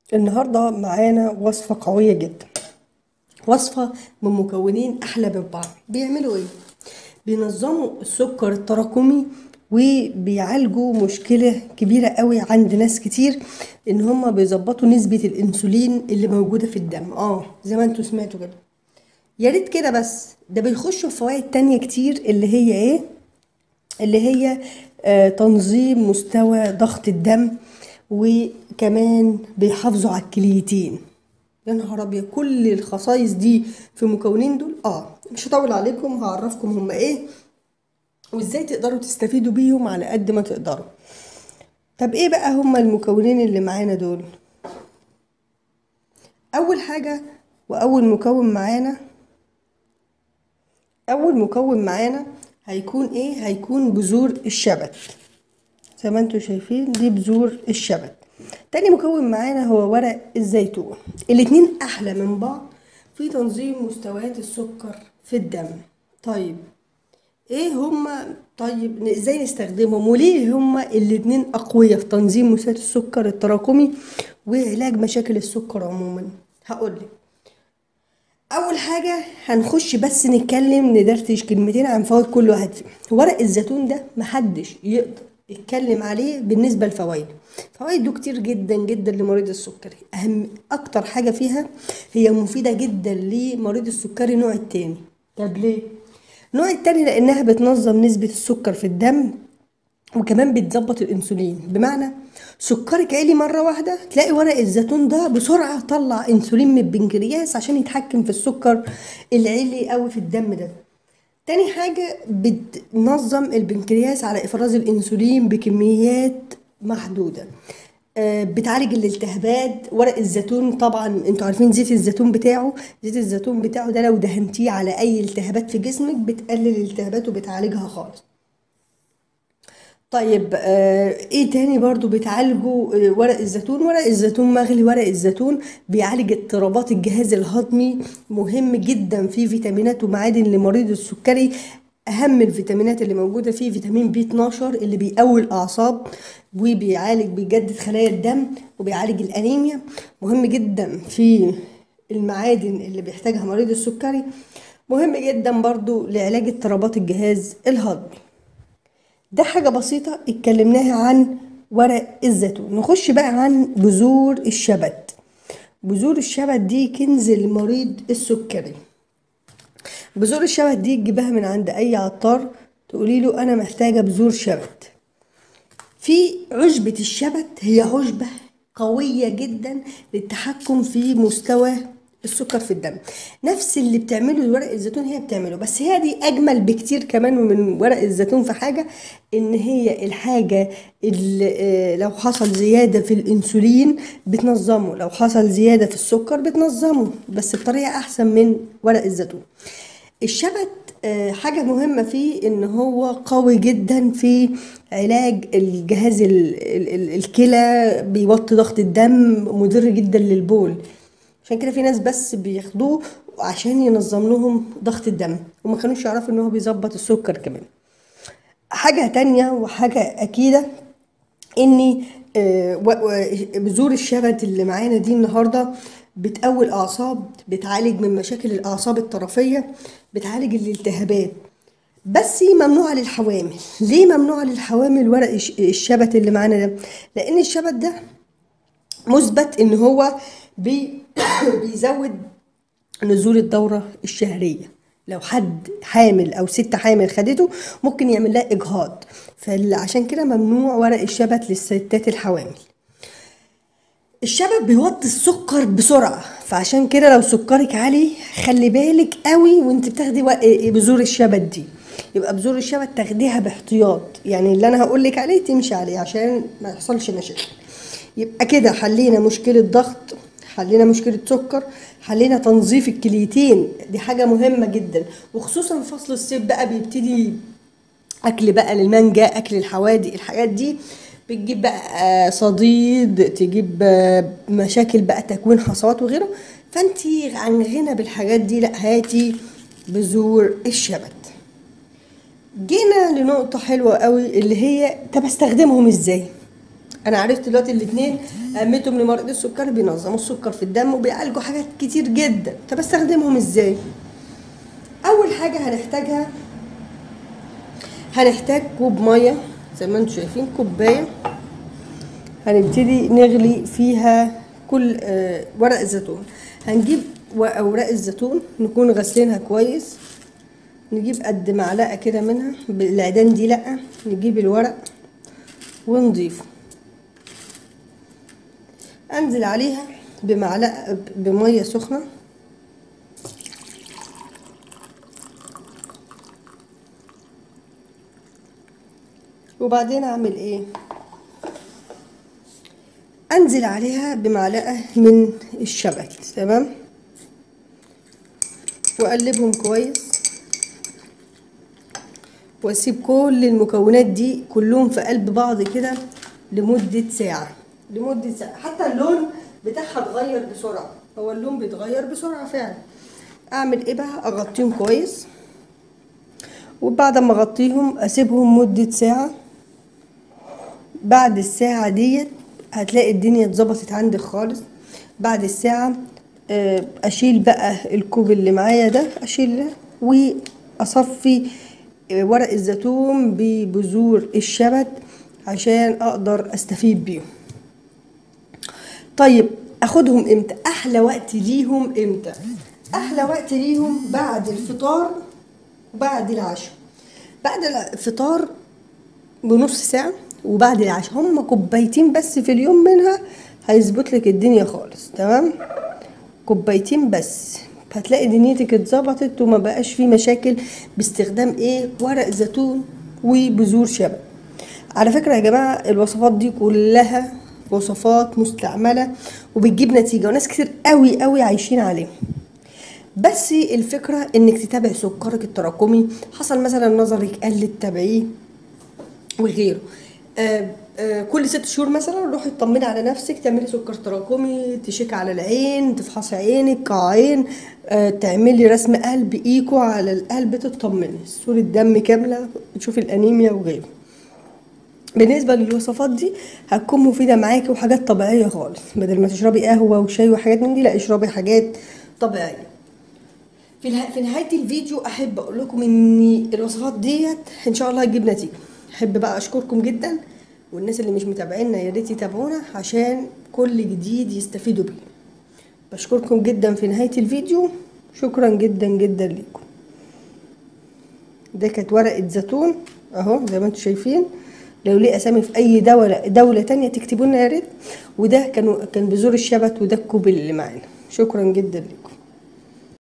النهاردة معانا وصفة قوية جدا. وصفة من مكونين أحلى من بعض. بيعملوا إيه؟ بينظموا السكر التراكمي وبيعالجوا مشكلة كبيرة قوي عند ناس كتير، إن هما بيظبطوا نسبة الأنسولين اللي موجودة في الدم. زي ما انتوا سمعتوا كده. يا ريت كده، بس ده بيخشوا في فوائد تانية كتير، اللي هي إيه؟ اللي هي تنظيم مستوى ضغط الدم، وكمان بيحافظوا على الكليتين. يا نهار ابيض، كل الخصائص دي في مكونين دول. مش هطول عليكم، هعرفكم هما ايه وازاي تقدروا تستفيدوا بيهم على قد ما تقدروا. طب ايه بقى هما المكونين اللي معانا دول؟ اول حاجة واول مكون معانا، هيكون ايه؟ هيكون بذور الشبت. زي ما انتوا شايفين دي بذور الشبت. تاني مكون معانا هو ورق الزيتون. الاتنين احلى من بعض في تنظيم مستويات السكر في الدم. طيب ايه هما؟ طيب ازاي نستخدمهم، وليه هما الاتنين اقوياء في تنظيم مستويات السكر التراكمي وعلاج مشاكل السكر عموما؟ هقولك. اول حاجه هنخش بس نتكلم ندردش كلمتين عن فوائد كل واحد فيهم. ورق الزيتون ده محدش يقدر يتكلم عليه بالنسبه لفوائده. فوائده كتير جدا جدا لمريض السكري. اكتر حاجه فيها هي مفيده جدا لمريض السكري نوع التاني. طب ليه؟ النوع التاني لانها بتنظم نسبه السكر في الدم، وكمان بتظبط الانسولين. بمعنى سكرك عالي مره واحده، تلاقي ورق الزيتون ده بسرعه طلع انسولين من البنكرياس عشان يتحكم في السكر العالي قوي في الدم ده. تاني حاجه بتنظم البنكرياس على افراز الانسولين بكميات محدوده. بتعالج الالتهابات. ورق الزيتون طبعا انتوا عارفين زيت الزيتون بتاعه ده لو دهنتيه على اي التهابات في جسمك بتقلل الالتهابات وبتعالجها خالص. طيب ايه تاني برضو بتعالجه؟ ورق الزيتون، ورق الزيتون مغلي. ورق الزيتون بيعالج اضطرابات الجهاز الهضمي، مهم جدا، فيه فيتامينات ومعادن لمريض السكري. اهم الفيتامينات اللي موجودة فيه فيتامين بي 12 اللي بيقوي الاعصاب وبيعالج، بيجدد خلايا الدم وبيعالج الانيميا. مهم جدا في المعادن اللي بيحتاجها مريض السكري. مهم جدا برضو لعلاج اضطرابات الجهاز الهضمي. ده حاجة بسيطة اتكلمناها عن ورق الزيتون. نخش بقى عن بذور الشبت. بذور الشبت دي كنز لمريض السكري. بذور الشبت دي تجيبها من عند اي عطار، تقولي له انا محتاجة بذور شبت. في عشبة الشبت، هي عشبة قوية جدا للتحكم في مستوى السكر في الدم. نفس اللي بتعمله ورق الزيتون هي بتعمله، بس هي دي اجمل بكتير كمان من ورق الزيتون في حاجة، ان هي الحاجة اللي لو حصل زيادة في الانسولين بتنظمه، لو حصل زيادة في السكر بتنظمه، بس بطريقة احسن من ورق الزيتون. الشبت حاجة مهمة فيه ان هو قوي جدا في علاج الجهاز الكلى، بيوطي ضغط الدم، مضر جدا للبول. عشان كده في ناس بس بياخدوه عشان ينظم لهم ضغط الدم، وما كانوش يعرفوا ان هو بيظبط السكر كمان. حاجة تانية وحاجة اكيدة، اني بذور الشبت اللي معانا دي النهارده بتقوي الاعصاب، بتعالج من مشاكل الاعصاب الطرفيه، بتعالج الالتهابات. بس ممنوعه للحوامل. ليه ممنوعه للحوامل ورق الشبت اللي معانا ده؟ لان الشبت ده مثبت ان هو بيزود نزول الدوره الشهريه. لو حد حامل او ست حامل خدته ممكن يعمل لها اجهاض، فعشان كده ممنوع ورق الشبت للستات الحوامل. الشبت بيوطي السكر بسرعه، فعشان كده لو سكرك عالي خلي بالك قوي وانت بتاخدي بذور الشبت دي. يبقى بذور الشبت تاخديها باحتياط، يعني اللي انا هقولك عليه تمشي عليه عشان ما يحصلش مشاكل. يبقى كده حلينا مشكله ضغط، حلينا مشكله سكر، حلينا تنظيف الكليتين. دي حاجه مهمه جدا، وخصوصا فصل الصيف بقى بيبتدي اكل بقى للمانجا، اكل الحوادق، الحاجات دي بتجيب بقى صديد، تجيب مشاكل بقى تكوين حصوات وغيره. فانتي عن غنى بالحاجات دي، لا هاتي بذور الشبت. جينا لنقطة حلوة قوي اللي هي طب استخدمهم ازاي؟ انا عرفت دلوقتي الاتنين اهميتهم لمريض السكر، بينظموا السكر في الدم وبيعالجوا حاجات كتير جدا. طب استخدمهم ازاي؟ اول حاجه هنحتاج كوب ميه زي ما انتم شايفين، كوبايه. هنبتدي نغلي فيها كل ورق الزيتون. هنجيب اوراق الزيتون نكون غسلينها كويس، نجيب قد معلقه كده منها، بالعيدان دي لا، نجيب الورق ونضيفه، انزل عليها بمعلقه بميه سخنه، وبعدين اعمل ايه؟ انزل عليها بمعلقه من الشبت. تمام، واقلبهم كويس، واسيب كل المكونات دي كلهم في قلب بعض كده لمده ساعه. حتى اللون بتاعها اتغير بسرعه، هو اللون بيتغير بسرعه فعلا. اعمل ايه بقى؟ اغطيهم كويس، وبعد ما اغطيهم اسيبهم مده ساعه. بعد الساعه ديت هتلاقي الدنيا اتظبطت عندك خالص. بعد الساعه اشيل بقى الكوب اللي معايا ده، اشيله واصفي ورق الزيتون ببذور الشبت عشان اقدر استفيد بيهم. طيب اخدهم امتى؟ احلى وقت ليهم امتى؟ احلى وقت ليهم بعد الفطار وبعد العشاء. بعد الفطار بنص ساعه، وبعد العشاء هما كوبايتين بس في اليوم منها هيظبط لك الدنيا خالص. تمام، كوبايتين بس هتلاقي دنيتك اتظبطت وما بقاش في مشاكل باستخدام ورق زيتون وبذور شبت. على فكره يا جماعه الوصفات دي كلها وصفات مستعمله وبتجيب نتيجه، وناس كتير قوي قوي عايشين عليها. بس الفكره انك تتابع سكرك التراكمي، حصل مثلا نظرك قل تتابعيه وغيره. كل 6 شهور مثلا روحي اطمني على نفسك، تعملي سكر تراكمي، تشيك على العين، تفحصي عينك كعين، تعملي رسم قلب ايكو على القلب، تطمني صورة دم كامله، تشوفي الانيميا وغيره. بالنسبه للوصفات دي هتكون مفيده معاكي وحاجات طبيعيه خالص، بدل ما تشربي قهوه وشاي وحاجات من دي، لا اشربي حاجات طبيعيه. في نهايه الفيديو احب اقول لكم ان الوصفات ديت ان شاء الله هتجيب نتيجه. احب بقى اشكركم جدا، والناس اللي مش متابعينا يا ريت يتابعونا عشان كل جديد يستفيدوا بيه. بشكركم جدا في نهايه الفيديو، شكرا جدا جدا ليكم. ده كانت ورقه زيتون اهو زي ما انتم شايفين، لو ليه اسامي في اي دوله تانية تكتبوا لنا يا ريت. وده كان بذور الشبت، وده الكوب اللي معانا. شكرا جدا لكم.